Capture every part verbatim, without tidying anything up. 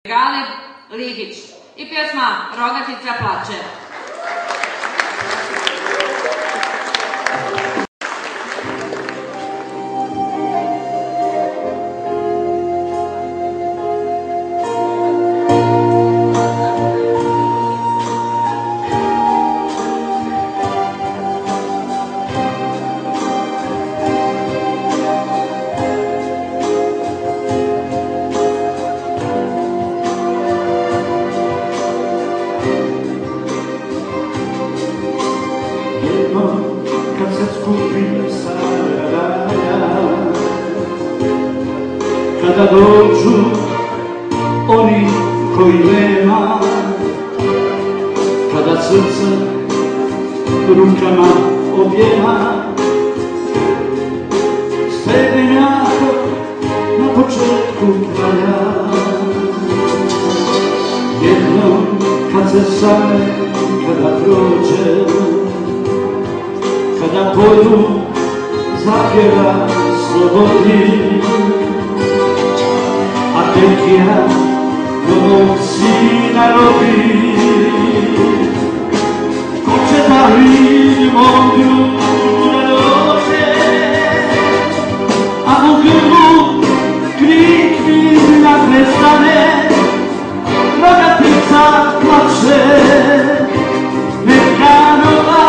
Galeb Ligić i pjesma Rogatica plače. Kad se skupine stara raja, kada dođu oni koji nema, kada srce rukama objema, stegnem jako na početku kraja. Jednom kad se same, kada prođe, kada poju zapjeva slobodni, a tek ja do mog sina robi, ko će da vidi mog ljude dođe, a u grbu krik vizna prestane, Rogatica plače, neka nova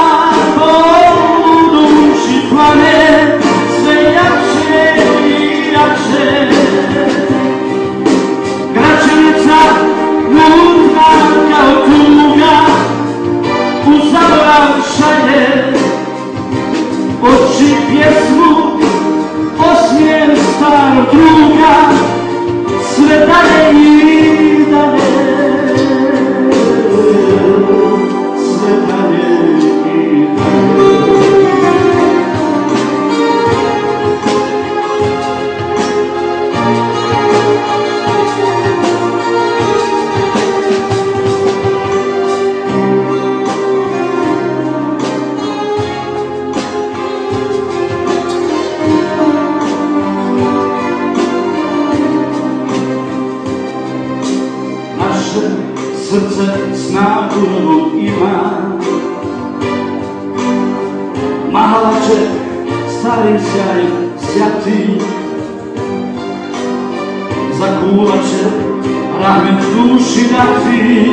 sve jače i jače. Gračanica ludna kao tuga u zaborav šalje, oči pjesmu, osmijem starog druga, sve dalje i dalje, sve dalje i dalje. Srce snagu ima, mala će stari sjaj sjati, zakuvat će rahmet duši dati,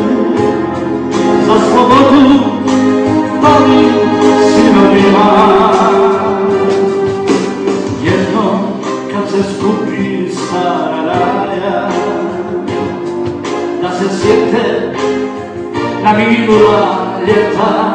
za slobodu palim sinovima. Jednom kad se skupi stara raja, da se sjete na minula ljeta,